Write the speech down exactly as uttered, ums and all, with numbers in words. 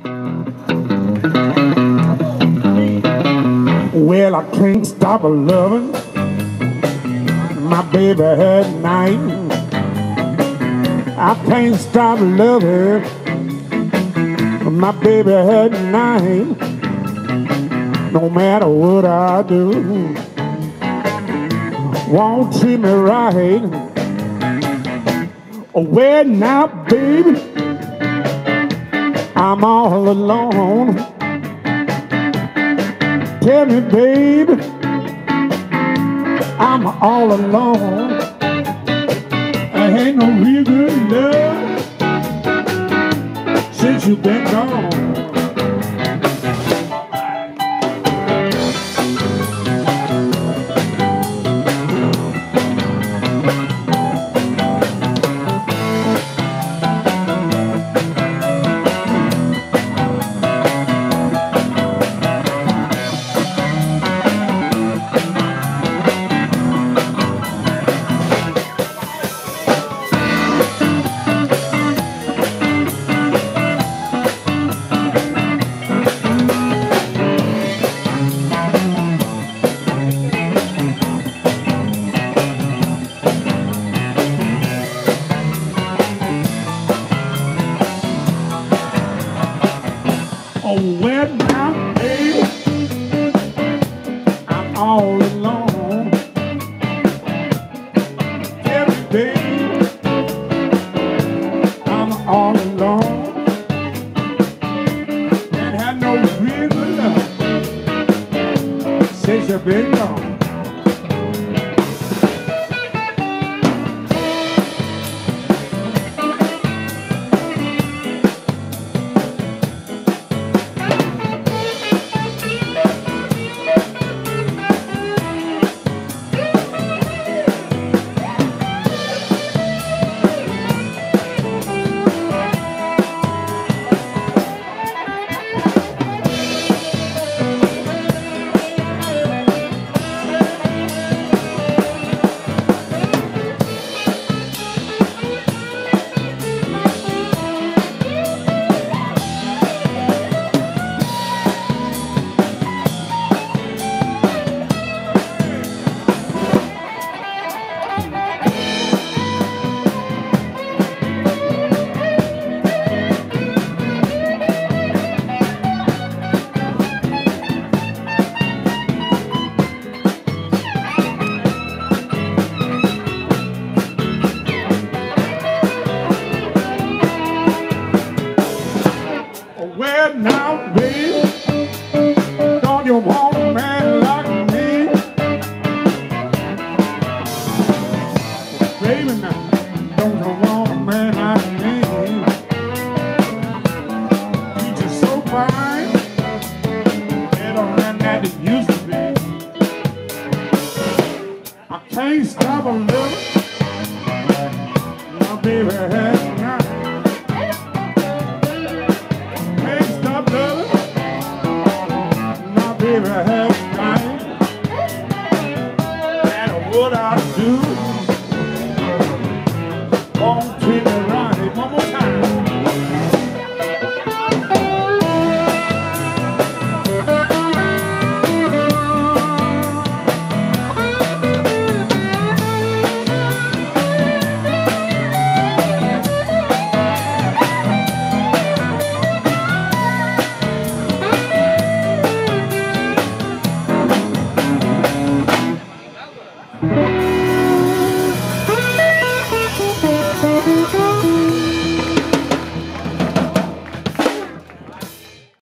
Well, I can't stop loving my baby at night. I can't stop loving my baby at night. No matter what I do, won't treat me right. Well, now, baby, I'm all alone. Tell me, baby, I'm all alone. I ain't no real good love since you've been gone. Oh, well, now, baby, I'm all alone. Every day, I'm all alone. And had no real love since you've been gone. Well, now, baby, don't you want